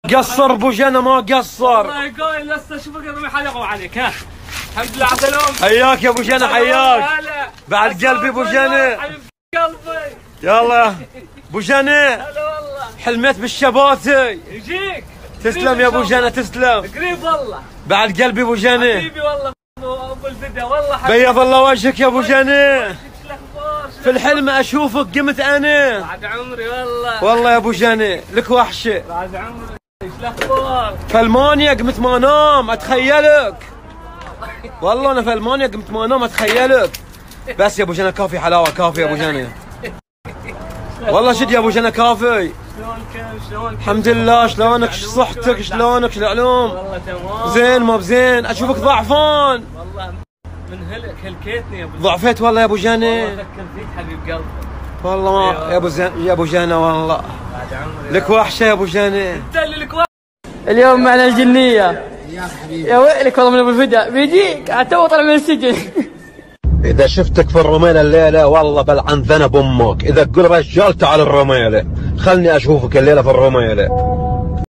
قصر ابو جنى ما قصر. الله يقول لسه اشوفك يوم حلقوا عليك. ها الحمد لله على السلامة. حياك يا ابو جنى حياك. بعد قلبي ابو جنى. حبيب قلبي. يلا ابو جنى. هلا والله. حلمت بالشباتي. يجيك. تسلم يا ابو جنى تسلم. قريب والله. بعد قلبي ابو جنى. حبيبي والله ابو الفدا والله حبيبي. بيض الله وجهك يا ابو جنى. في الحلم اشوفك قمت انا. بعد عمري والله. والله يا ابو جنى لك وحشه. بعد عمري. ايش الاخبار؟ في المانيا قمت ما انام اتخيلك. والله انا في المانيا قمت ما انام اتخيلك. بس يا ابو جنى كافي حلاوه كافي يا ابو جنى. والله شد يا ابو جنى كافي. شلونك؟ الحمد لله. شلونك؟ صحتك؟ شلونك؟ العلوم؟ والله تمام. زين ما بزين؟ اشوفك ضعفان. والله من هلكتني يا ابو. ضعفت والله يا ابو جنى. والله افكر فيك حبيب قلبي. والله ما يا ابو جنى والله. بعد عمري. لك وحشه يا ابو جنى. انت اللي لك اليوم معنا الجنية. يا حبيبي يا ويلك والله من ابو الفدا بيجيك تو طلع من السجن. اذا شفتك في الرميله الليله والله بلعن ذنب امك. اذا تقول رجال تعال الرميله خلني اشوفك الليله في الرميله.